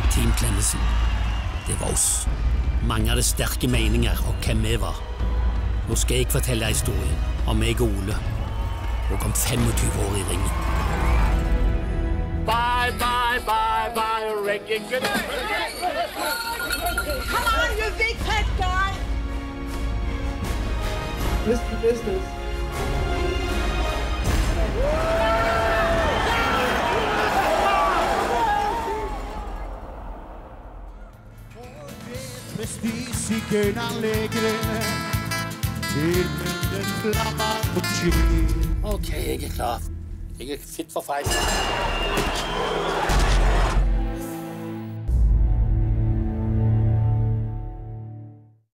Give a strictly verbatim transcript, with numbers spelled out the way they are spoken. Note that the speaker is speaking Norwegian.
Team Klemmesen. Det var oss. Mange hadde sterke meninger om hvem vi var. Nå skal jeg fortelle historien om meg og Ole, og om femogtyve år i ringen. Bye, bye, bye, bye, Ricky. Good night. Come on, you big fat guy. Risky business. Prestige i gønanleggene til den flammer på kjell. Ok, jeg er klar. Jeg er fit for fight.